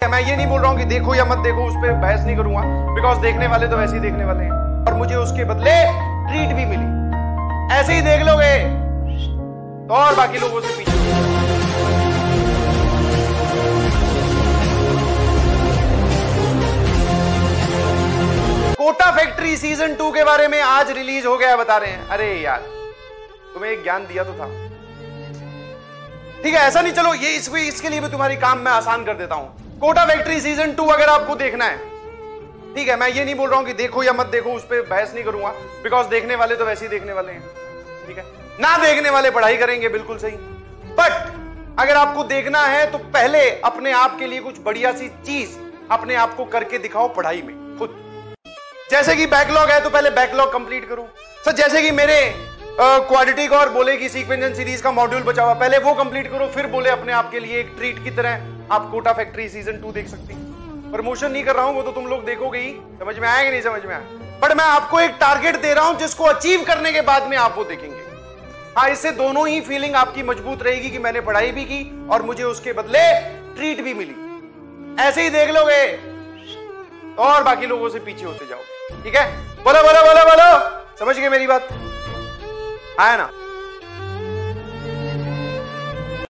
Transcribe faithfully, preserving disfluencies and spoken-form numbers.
मैं ये नहीं बोल रहा हूँ कि देखो या मत देखो, उस पर बहस नहीं करूंगा, बिकॉज देखने वाले तो वैसे ही देखने वाले हैं और मुझे उसके बदले ट्रीट भी मिली। ऐसे ही देख लोगे तो और बाकी लोगों से पीछे। कोटा फैक्ट्री सीजन टू के बारे में आज रिलीज हो गया बता रहे हैं। अरे यार तुम्हें एक ज्ञान दिया तो था, ठीक है, ऐसा नहीं, चलो ये इस, इसके लिए भी तुम्हारी काम मैं आसान कर देता हूं। कोटा फैक्ट्री सीजन टू अगर आपको देखना है, ठीक है, मैं ये नहीं बोल रहा हूं कि देखो या मत देखो, उस पर बहस नहीं करूंगा, बिकॉज देखने वाले तो वैसे ही देखने वाले हैं, ठीक है, ना देखने वाले पढ़ाई करेंगे, बिल्कुल सही। बट अगर आपको देखना है तो पहले अपने आप के लिए कुछ बढ़िया सी चीज अपने आप को करके दिखाओ पढ़ाई में खुद। जैसे कि बैकलॉग है तो पहले बैकलॉग कंप्लीट करो। सर जैसे कि मेरे क्वाड्रेटिक और बोले की सीक्वेंस सीरीज का मॉड्यूल बचा हुआ, पहले वो कंप्लीट करो, फिर बोले अपने आप के लिए एक ट्रीट की तरह आप कोटा फैक्ट्री सीजन टू देख सकती हैं। प्रमोशन नहीं कर रहा हूं, वो तो तुम लोग देखोगे ही, समझ में आएगा नहीं समझ में आए, बट मैं आपको एक टारगेट दे रहा हूं जिसको अचीव करने के बाद में आप वो देखेंगे। हाँ, इससे दोनों ही फीलिंग आपकी मजबूत रहेगी कि मैंने पढ़ाई भी की और मुझे उसके बदले ट्रीट भी मिली। ऐसे ही देख लोगे तो और बाकी लोगों से पीछे होते जाओ, ठीक है। बोलो बोलो बोलो बोलो, समझ गए मेरी बात, आया ना।